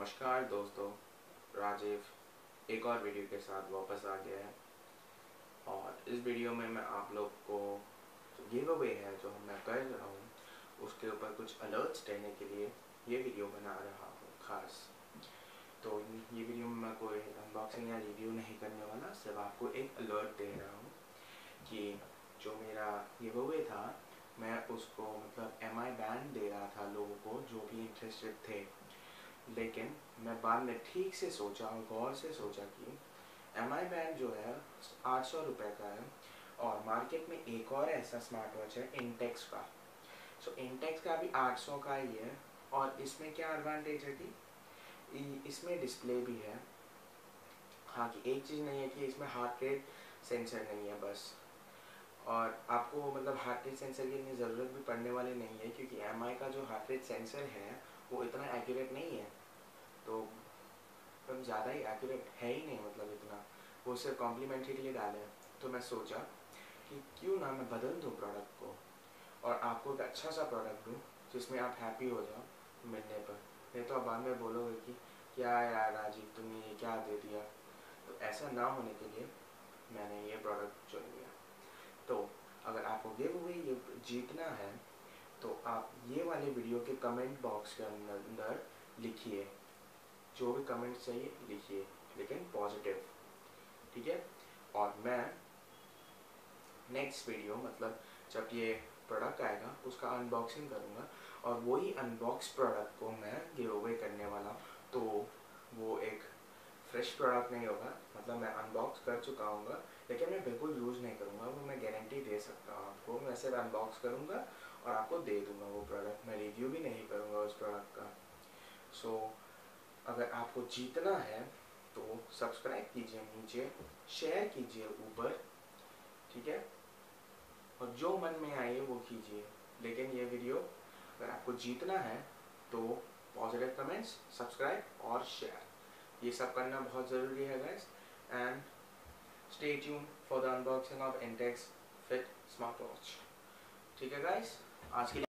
नमस्कार दोस्तों, राजीव एक और वीडियो के साथ वापस आ गया है। और इस वीडियो में मैं आप लोग को जो गिव अवे है जो मैं कर रहा हूँ उसके ऊपर कुछ अलर्ट्स देने के लिए ये वीडियो बना रहा हूँ खास। तो ये वीडियो में मैं कोई अनबॉक्सिंग या रिव्यू नहीं करने वाला, सिर्फ आपको एक अलर्ट दे रहा हूँ कि जो मेरा गिव अवे था मैं उसको मतलब MI बैंड दे रहा था लोगों को जो भी इंटरेस्टेड थे। लेकिन मैं बाद में ठीक से सोचा और गौर से सोचा कि MI बैंड जो है 800 रुपये का है और मार्केट में एक और ऐसा स्मार्ट वॉच है इंटेक्स का। सो इंटेक्स का भी 800 का ही है। और इसमें क्या एडवांटेज है कि इसमें डिस्प्ले भी है। हाँ कि एक चीज़ नहीं है कि इसमें हार्ट रेट सेंसर नहीं है बस। और आपको मतलब हार्ट रेट सेंसर की इतनी ज़रूरत भी पड़ने वाली नहीं है क्योंकि MI का जो हार्ट रेट सेंसर है वो इतना एक्यूरेट नहीं है। तो एकदम ज़्यादा ही एक्यूरेट है ही नहीं, मतलब इतना वो सिर्फ कॉम्प्लीमेंट्री के लिए डाले हैं। तो मैं सोचा कि क्यों ना मैं बदल दूँ प्रोडक्ट को और आपको एक अच्छा सा प्रोडक्ट दूँ जिसमें आप हैप्पी हो जाओ मिलने पर। नहीं तो आप बाद में बोलोगे कि क्या यार राजीव तुमने ये क्या दे दिया। तो ऐसा ना होने के लिए मैंने ये प्रोडक्ट चुन लिया। तो अगर आपको गिव अवे ये जीतना है तो आप ये वाले वीडियो के कमेंट बॉक्स के अंदर लिखिए, जो भी कमेंट चाहिए लिखिए, लेकिन पॉजिटिव, ठीक है। और मैं नेक्स्ट वीडियो मतलब जब ये प्रोडक्ट आएगा उसका अनबॉक्सिंग करूँगा और वही अनबॉक्स प्रोडक्ट को मैं गिव अवे करने वाला हूँ। तो वो एक फ्रेश प्रोडक्ट नहीं होगा, मतलब मैं अनबॉक्स कर चुका हूँ लेकिन मैं बिल्कुल यूज़ नहीं करूँगा, वो मैं गारंटी दे सकता हूँ आपको। मैं सिर्फ अनबॉक्स करूँगा और आपको दे दूँगा वो प्रोडक्ट, मैं रिव्यू भी नहीं करूँगा उस प्रोडक्ट का। सो अगर आपको जीतना है तो सब्सक्राइब कीजिए नीचे, शेयर कीजिए ऊपर, ठीक है। और जो मन में आए वो कीजिए, लेकिन ये वीडियो अगर आपको जीतना है तो पॉजिटिव कमेंट्स, सब्सक्राइब और शेयर, ये सब करना बहुत ज़रूरी है guys. And stay tune for the unboxing of Intex fit smart watch, ठीक है गाइस। आज के लिए